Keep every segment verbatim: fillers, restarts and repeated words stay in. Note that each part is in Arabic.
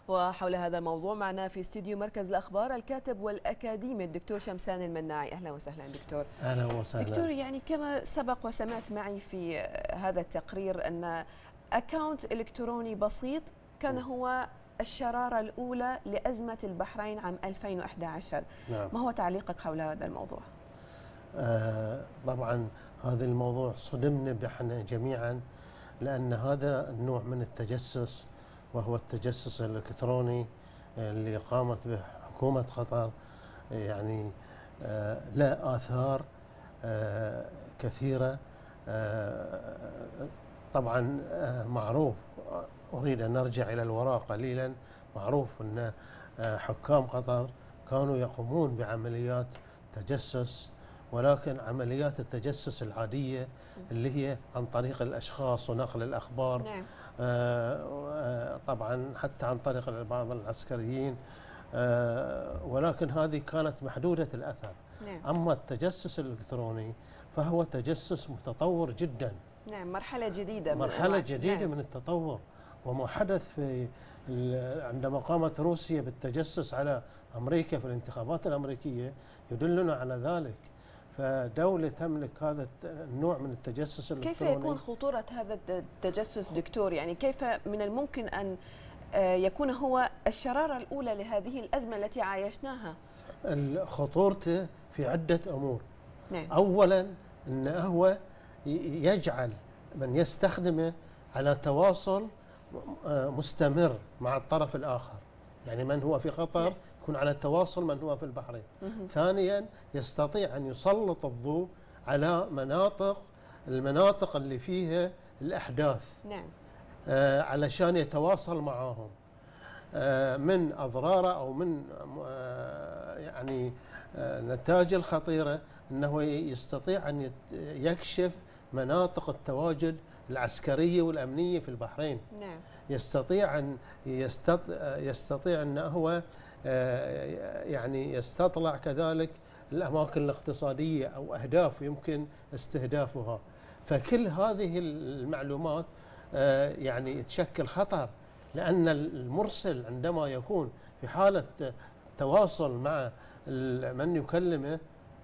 وحول هذا الموضوع معنا في استديو مركز الأخبار الكاتب والأكاديمي الدكتور شمسان المناعي. أهلا وسهلا دكتور. أهلا وسهلا دكتور، يعني كما سبق وسمعت معي في هذا التقرير أن أكاونت إلكتروني بسيط كان هو الشرارة الأولى لأزمة البحرين عام ألفين وأحد عشر. نعم. ما هو تعليقك حول هذا الموضوع؟ آه طبعا هذا الموضوع صدمنا بحنا جميعا، لأن هذا النوع من التجسس وهو التجسس الإلكتروني اللي قامت به حكومة قطر يعني آه له آثار آه كثيرة. آه طبعا آه معروف، أريد أن نرجع إلى الوراء قليلا. معروف أن آه حكام قطر كانوا يقومون بعمليات تجسس، ولكن عمليات التجسس العادية اللي هي عن طريق الأشخاص ونقل الأخبار. نعم. آه طبعا حتى عن طريق بعض العسكريين، آه ولكن هذه كانت محدودة الأثر. نعم. أما التجسس الإلكتروني فهو تجسس متطور جدا. نعم، مرحلة جديدة مرحلة من جديدة نعم. من التطور. وما حدث في عندما قامت روسيا بالتجسس على أمريكا في الانتخابات الأمريكية يدلنا على ذلك. فدولة تملك هذا النوع من التجسس الإلكتروني. كيف يكون خطورة هذا التجسس دكتور؟ يعني كيف من الممكن أن يكون هو الشرارة الأولى لهذه الأزمة التي عايشناها؟ خطورته في عدة أمور. نعم. أولا أنه هو يجعل من يستخدمه على تواصل مستمر مع الطرف الآخر، يعني من هو في قطر نعم. يكون على تواصل من هو في البحرين. ثانيا يستطيع أن يسلط الضوء على مناطق المناطق اللي فيها الأحداث. نعم. آه علشان يتواصل معهم. آه من أضراره أو من آه يعني آه نتائج الخطيرة أنه يستطيع أن يكشف مناطق التواجد العسكرية والأمنية في البحرين. نعم. يستطيع أن يستطيع, يستطيع أن هو يعني يستطلع كذلك الأماكن الاقتصادية أو أهداف يمكن استهدافها. فكل هذه المعلومات يعني تشكل خطر، لأن المرسل عندما يكون في حالة تواصل مع من يكلمه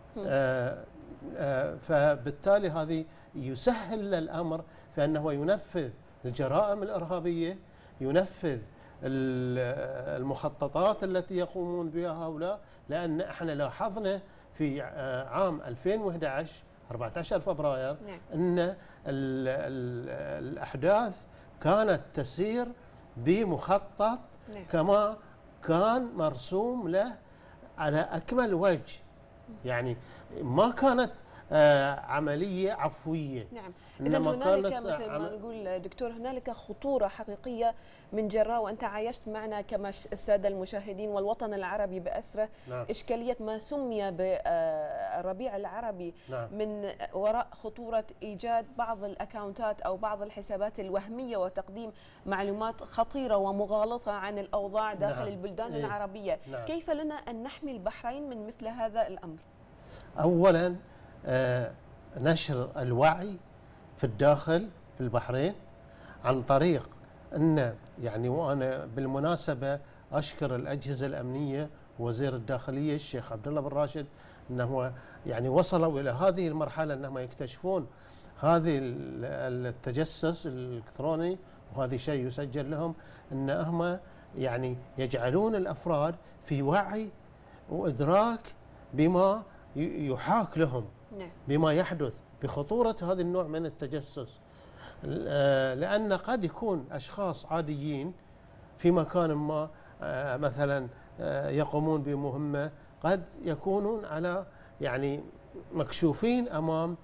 فبالتالي هذه يسهل الأمر في أنه ينفذ الجرائم الإرهابية، ينفذ المخططات التي يقومون بها هؤلاء. لأن احنا لاحظنا في عام ألفين وأحد عشر أربعة عشر فبراير نعم. أن ال ال الأحداث كانت تسير بمخطط نعم. كما كان مرسوم له على أكمل وجه. يعني ما كانت آه عملية عفوية. نعم. إذا هنالك مثل ما عم... نقول دكتور هنالك خطورة حقيقية من جراء، وأنت عايشت معنا كما السادة المشاهدين والوطن العربي بأسره. نعم. إشكالية ما سمي بالربيع العربي. نعم. من وراء خطورة إيجاد بعض الأكاونتات أو بعض الحسابات الوهمية وتقديم معلومات خطيرة ومغالطة عن الأوضاع داخل نعم. البلدان إيه؟ العربية. نعم. كيف لنا أن نحمي البحرين من مثل هذا الأمر؟ أولا آه نشر الوعي في الداخل في البحرين عن طريق أن يعني، وأنا بالمناسبة أشكر الأجهزة الأمنية وزير الداخلية الشيخ عبد الله بن راشد أنه يعني وصلوا إلى هذه المرحلة أنهم يكتشفون هذه التجسس الإلكتروني، وهذا شيء يسجل لهم أن هم يعني يجعلون الأفراد في وعي وإدراك بما يحاك لهم. نعم. بما يحدث بخطورة هذا النوع من التجسس. لأن قد يكون أشخاص عاديين في مكان ما مثلا يقومون بمهمة، قد يكونون على يعني مكشوفين أمام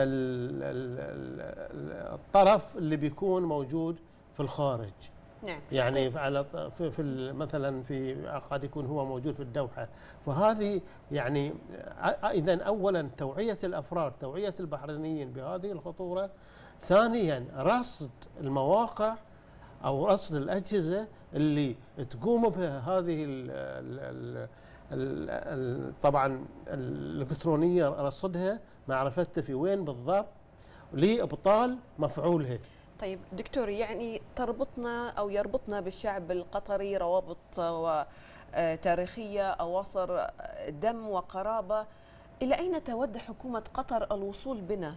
الطرف اللي بيكون موجود في الخارج. نعم. يعني على في, في مثلا في قد يكون هو موجود في الدوحة. فهذه يعني إذن أولا توعية الأفراد، توعية البحرينيين بهذه الخطورة. ثانيا رصد المواقع أو رصد الأجهزة اللي تقوم بها هذه ال ال ال طبعا الإلكترونية، رصدها معرفتها في وين بالضبط لإبطال مفعولها. طيب دكتور، يعني تربطنا أو يربطنا بالشعب القطري روابط وتاريخية، أواصر دم وقرابة. إلى أين تود حكومة قطر الوصول بنا؟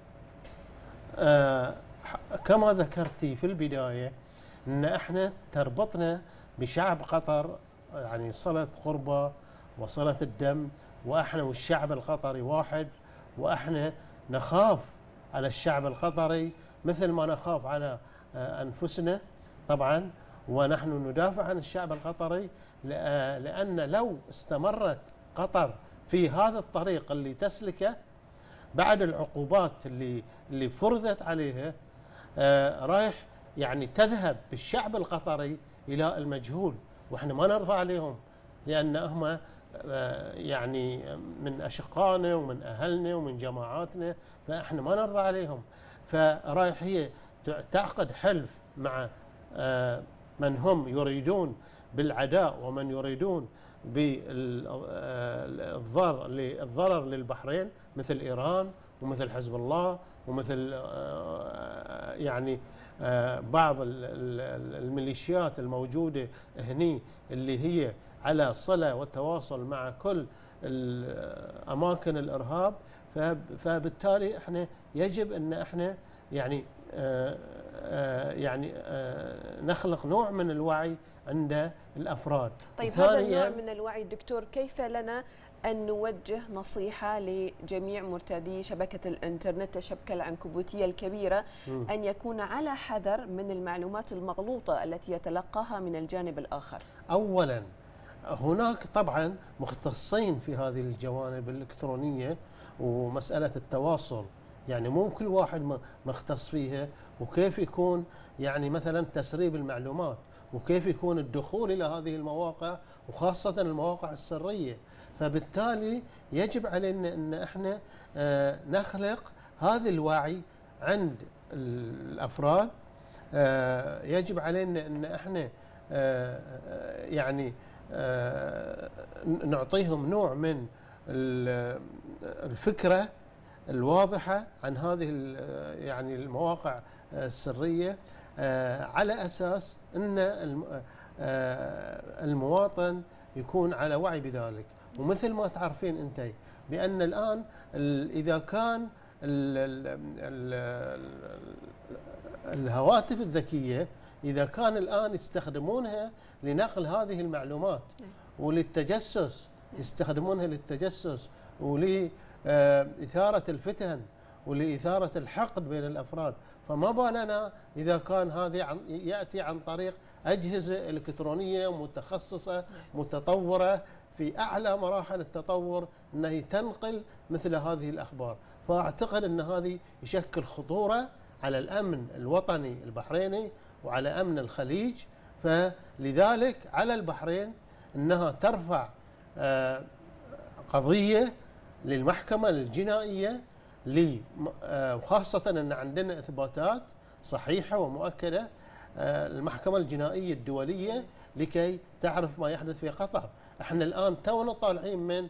آه كما ذكرتي في البداية أن احنا تربطنا بشعب قطر، يعني صلة قربة وصلة الدم، واحنا والشعب القطري واحد، واحنا نخاف على الشعب القطري مثل ما نخاف على أنفسنا طبعا، ونحن ندافع عن الشعب القطري، لأن لو استمرت قطر في هذا الطريق اللي تسلكه بعد العقوبات اللي اللي فرضت عليها، آه رايح يعني تذهب بالشعب القطري إلى المجهول، واحنا ما نرضى عليهم، لأن هم آه يعني من أشقائنا ومن أهلنا ومن جماعاتنا، فاحنا ما نرضى عليهم. فرايح هي تعقد حلف مع آه من هم يريدون بالعداء ومن يريدون بالضرر الضرر للبحرين، مثل إيران ومثل حزب الله ومثل يعني بعض الميليشيات الموجودة هني اللي هي على صلة وتواصل مع كل أماكن الإرهاب. فبالتالي احنا يجب ان احنا يعني آآ آآ يعني آآ نخلق نوع من الوعي عند الافراد. طيب هذا النوع من الوعي دكتور، كيف لنا ان نوجه نصيحه لجميع مرتادي شبكه الانترنت، الشبكه العنكبوتيه الكبيره، م. ان يكون على حذر من المعلومات المغلوطه التي يتلقاها من الجانب الاخر؟ اولا هناك طبعا مختصين في هذه الجوانب الالكترونيه ومساله التواصل، يعني مو كل واحد مختص فيها، وكيف يكون يعني مثلا تسريب المعلومات، وكيف يكون الدخول الى هذه المواقع وخاصه المواقع السريه. فبالتالي يجب علينا ان احنا آه نخلق هذا الوعي عند الافراد. آه يجب علينا ان احنا آه يعني آه نعطيهم نوع من الفكرة الواضحة عن هذه يعني المواقع السرية، على أساس أن المواطن يكون على وعي بذلك. ومثل ما تعرفين أنت بأن الآن إذا كان الهواتف الذكية إذا كان الآن يستخدمونها لنقل هذه المعلومات وللتجسس، يستخدمونها للتجسس ولإثارة الفتن ولإثارة الحقد بين الأفراد، فما بالنا إذا كان هذا يأتي عن طريق أجهزة إلكترونية متخصصة متطورة في أعلى مراحل التطور، أنها تنقل مثل هذه الأخبار. فأعتقد أن هذه يشكل خطورة على الأمن الوطني البحريني وعلى أمن الخليج. فلذلك على البحرين أنها ترفع قضية للمحكمة الجنائية، وخاصة أن عندنا إثباتات صحيحة ومؤكدة المحكمة الجنائية الدولية لكي تعرف ما يحدث في قطر. احنا الآن تونا طالعين من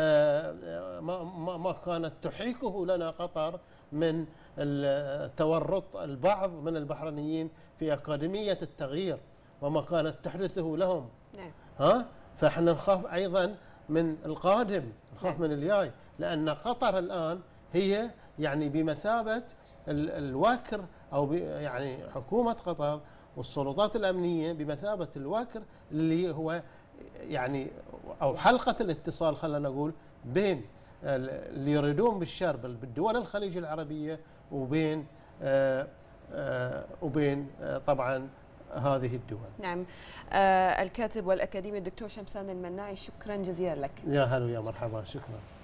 ما ما كانت تحيكه لنا قطر من تورط البعض من البحرينيين في أكاديمية التغيير وما كانت تحدثه لهم. نعم. ها فاحنا نخاف أيضا من القادم، نخاف من الجاي، لأن قطر الآن هي يعني بمثابة الوكر، أو يعني حكومة قطر والسلطات الأمنية بمثابة الوكر اللي هو يعني أو حلقة الاتصال خلينا نقول بين اللي يريدون بالشر بالدول الخليج العربية وبين آآ آآ وبين آآ طبعا هذه الدول. نعم. آه الكاتب والأكاديمي الدكتور شمسان المناعي، شكرا جزيلا لك. يا هلا ويا مرحبا، شكرا.